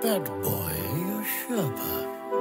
That boy, you Sherpa.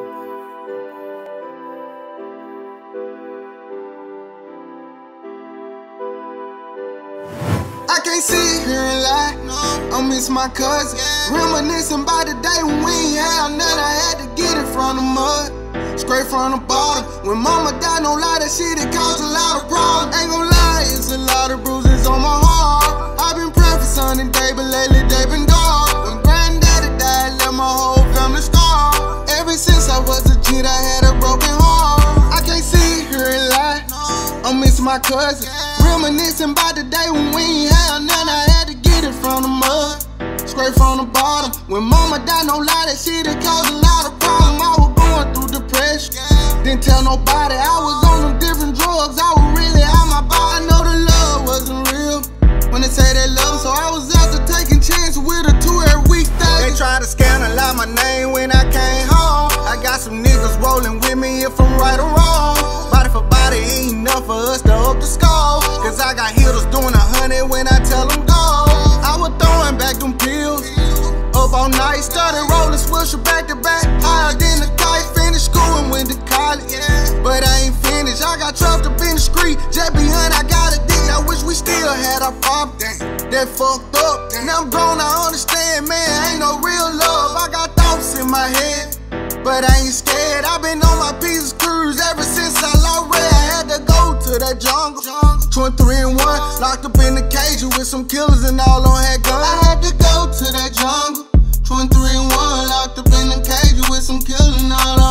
I can't sit here and lie, I miss my cousin. Reminiscing about the day when we ain't had nothing. I had to get it from the mud, straight from the bottom. When mama died, no lie, that shit, it caused a lot of problems. Ain't gon' lie, it's a lot of bruises on my heart. I've been praying for sunny day, but lately they been dark. When granddaddy died, left my whole family scarred. Ever since I was a kid, I had a broken heart. I can't sit here and lie, I miss my cousin. Reminiscing about the day when we ain't had nothing. I had to get it from the mud, straight from the bottom. When mama died, no lie, that shit, it caused a lot of problems. I was going through depression, didn't tell nobody. I was on them different drugs, I was really out my body. I know the love wasn't real when they say they love, so I was out there taking chances with a 2 every week. They tried to scandalize my name when I came home. I got some niggas rolling with me if I'm right or wrong. Body for body ain't enough for us to up the score, cause I got hitters doing 100 when I tell them go. I was throwing back them pills up all night, started rolling swisher back to back, higher than a kite. Finished school and went to college, but I ain't finished. I got trapped up in the street, just behind I got a dick. I wish we still had our problem, that fucked up. Now I'm grown, I understand, man, ain't no real love. I got thoughts in my head, but I ain't scared. I've been on my pieces cruise ever since I lost Ray. I had to go to that jungle, 23 and 1, locked up in the cage with some killers and all on had guns. I had to go to that jungle, 23 and 1, locked up in the cage with some killers and all on.